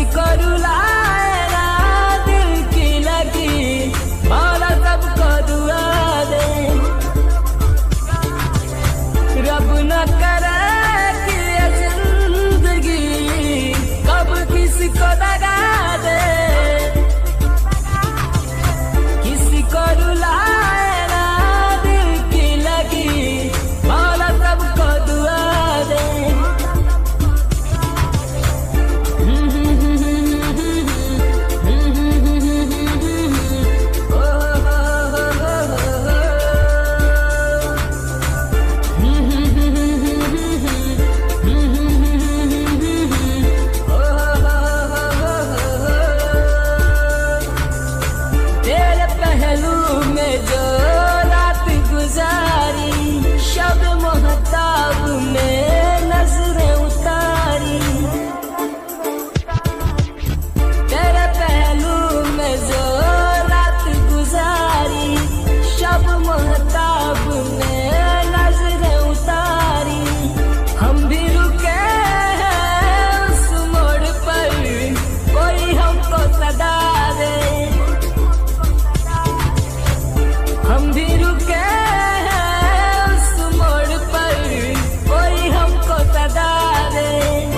को रुलाएगा दिल की लगी मौला सबको दुआ दे। रब न करे कि ये जिंदगी कब किसी को दगा दे। किसी को रुलाएगा दिल की लगी मौला सबको दुआ दे। तेरे पहलू में जो रात गुजारी शब मोहताब में नजरें उतारी। तेरे पहलू में जो रात गुजारी शब मोहताब में नजरें उतारी। हम भी रुके हैं उस मोड़ पर कोई हमको सदा दे। हम भी रुके हैं उस मोड़ पर कोई हमको सदा दे।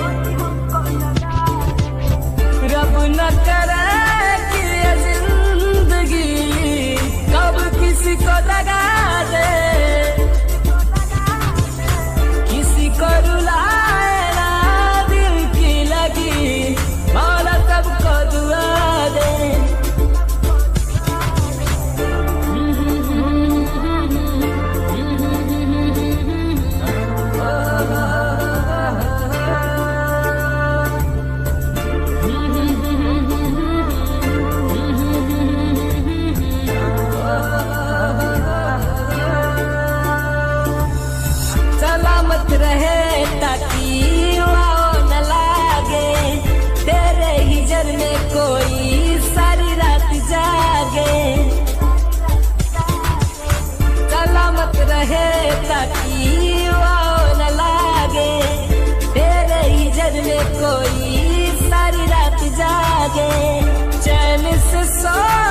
रब न करे कि ये जिंदगी कब किसी को दगा दे। किसी को रुलाएगा दिल की लगी मौला सबको दुआ दे। सलामत रहे ताकि वाओ न लागे तेरे हिजर में कोई सारी रात जागे। सलामत रहे ताकि वाओ न लागे तेरे हिजर में कोई सारी रात जागे। चैन से सो